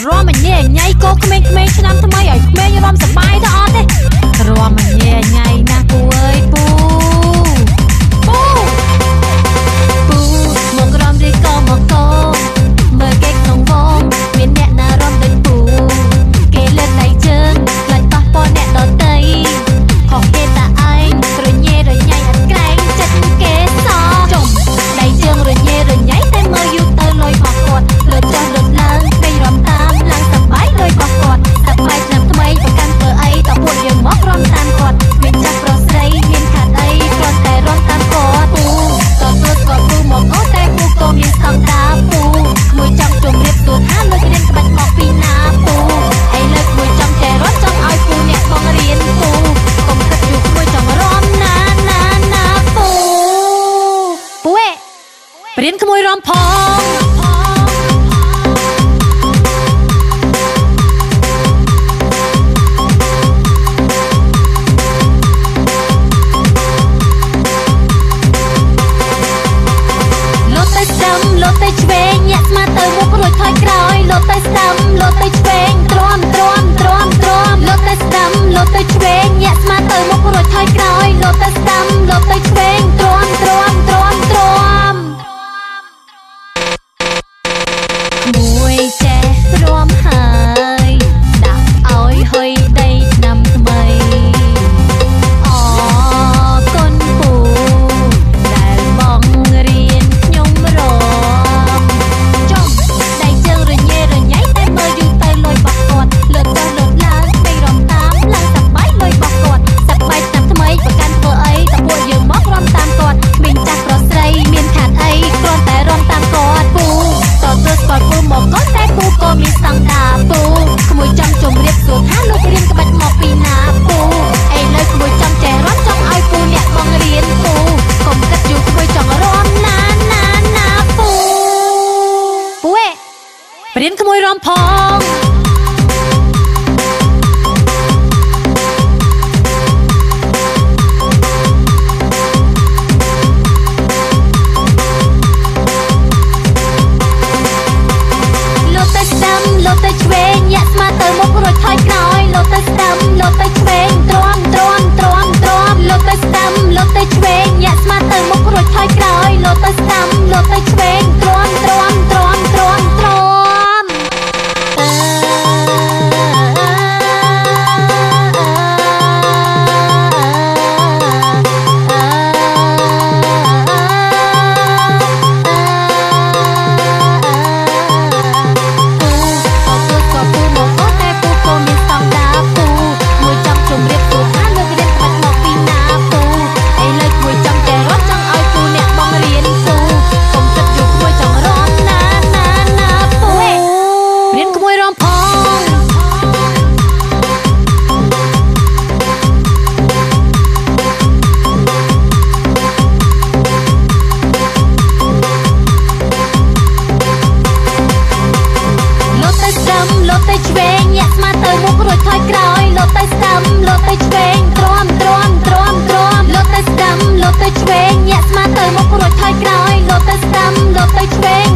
រមញ៉ែញ៉ៃកោក្មេងៗឆ្នាំថ្មីឲ្យក្មេងរំសបាយទៅអត់ទេរមញ៉ែញ៉ៃណាពូអើយពូមករំរីកមកកោមើលគេក្នុងវងមានអ្នកណារំដូចពូគេលើកដៃជើងខ្លាចប៉ះពាល់អ្នកដទៃខុសគេតាឯងរញ៉ែរញ៉ៃអត់ក្រែងចិត្តគេសចុំដៃជើងរញ៉ែរញ៉ៃតែមើលយូរទៅលុយបោះគាត់លើចុះលើឡើងគេរំតាមឡើងសប្បាយលុយបោះគាត់សប្បាយឆ្នាំថ្មីប្រកាន់ធ្វើអីតពួកយើងមករំតាមគាត់មានចាស់ប្រុសស្រីមានខាត់អីគ្រាន់តែរំតាមគាត់ពូតើស្គាល់ពូមកអូតែពូក៏មានស្តង់ដារពូក្មួយចង់ជម្រាបសួរថាលើករៀនក្បាច់មកពីណាពូអីលើកមួយចង់តែរត់ចង់ឲ្យពូអ្នកបងរៀនពូកុំគិតយូរក្មួយចង់រំណាពូពូបរៀនក្មួយរំផងលោតទៅឆ្វេងញាក់ស្មាទៅមុខរួចថយក្រោយលោតទៅស្ដាំលោតទៅឆ្វេងទ្រាំលោតទៅស្ដាំលោតទៅឆ្វេងញាក់ស្មាទៅមុខរួចថយក្រោយលោតទៅស្ដាំលោតទៅឆ្វេងទ្រាំមួយចេះទ្រាំហើយដាក់ឲ្យហុយដីឆ្នាំថ្មីអគុណពូដែលបងរៀនខ្ញុំរំចុះដៃជើងរញ៉េរញ៉ៃតែមើលយូរទៅលុយបោះគាត់លើកទៅលើកឡើងពេញរំតាមឡើងសប្បាយលុយបោះគាត់សប្បាយឆ្នាំថ្មីប្រកាន់ធ្វើអីតពួកយើងមករំតាមគាត់គ្មានចាស់ប្រុសស្រីមានខាត់អីគ្រាន់តែរំតាមគាត់ពូតើស្គាល់ពូមកគាត់តែពូក៏មានស្តង់ដារពូក្មួយចង់ជម្រាបសួរថាលោករៀនក្បាច់មកពីណាពូអីលើក្មួយចង់ចេះរត់ចង់ឲ្យពូអ្នកបងរៀនពូកុំគិតយូរក្មួយចង់រំណាពូបរៀនក្មួយរំផងលោតទៅឆ្វេងញាក់ស្មាទៅមុខរួចថយក្រោយលោតទៅស្ដាំលោតទៅឆ្វេងទ្រាំលោតទៅស្ដាំលោតទៅឆ្វេងញាក់ស្មាទៅមុខរួចថយក្រោយលោតទៅស្ដាំលោតទៅឆ្វេងទ្រាំលោតទៅឆ្វេងញាក់ស្មាទៅមុខរួចថយក្រោយលោតទៅស្ដាំលោតទៅឆ្វេងទ្រាំលោតទៅស្ដាំលោតទៅឆ្វេងញាក់ស្មាទៅមុខរួចថយក្រោយលោតទៅស្ដាំលោតទៅឆ្វេង